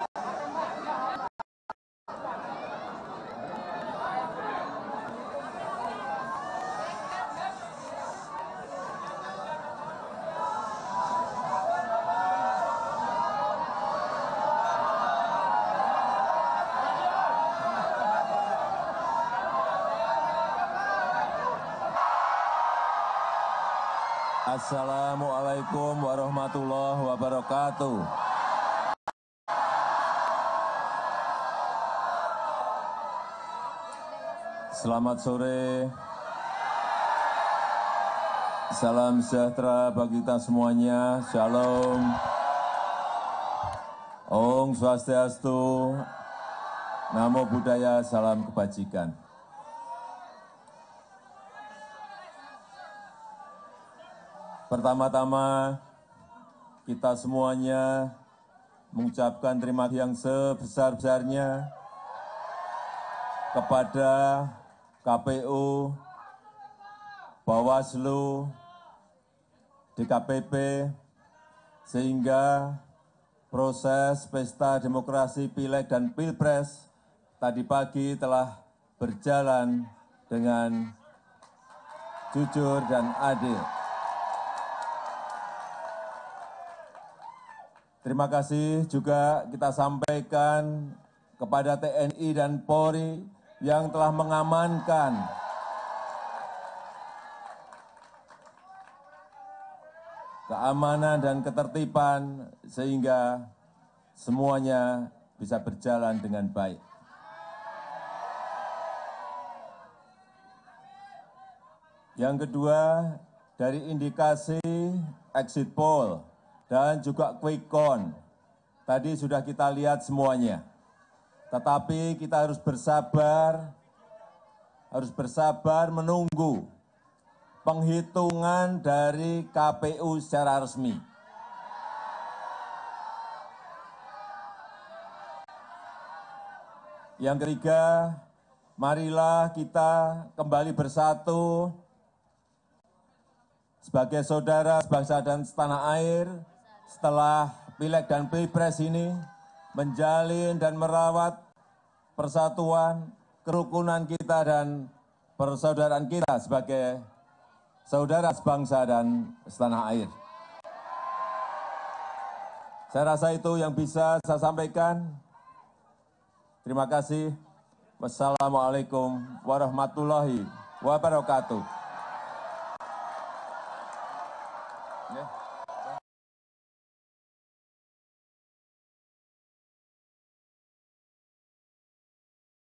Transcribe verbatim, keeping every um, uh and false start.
Assalamualaikum warahmatullahi wabarakatuh. Selamat sore. Salam sejahtera bagi kita semuanya. Shalom. Om Swastiastu. Namo Buddhaya. Salam kebajikan. Pertama-tama, kita semuanya mengucapkan terima kasih yang sebesar-besarnya kepada K P U, Bawaslu, D K P P, sehingga proses pesta demokrasi Pileg dan Pilpres tadi pagi telah berjalan dengan jujur dan adil. Terima kasih juga kita sampaikan kepada T N I dan Polri yang telah mengamankan keamanan dan ketertiban sehingga semuanya bisa berjalan dengan baik. Yang kedua, dari indikasi exit poll dan juga quick count, tadi sudah kita lihat semuanya. Tetapi kita harus bersabar, harus bersabar menunggu penghitungan dari K P U secara resmi. Yang ketiga, marilah kita kembali bersatu sebagai saudara sebangsa dan setanah air setelah Pileg dan Pilpres ini, menjalin dan merawat persatuan, kerukunan kita dan persaudaraan kita sebagai saudara sebangsa dan setanah air. Saya rasa itu yang bisa saya sampaikan. Terima kasih. Wassalamualaikum warahmatullahi wabarakatuh.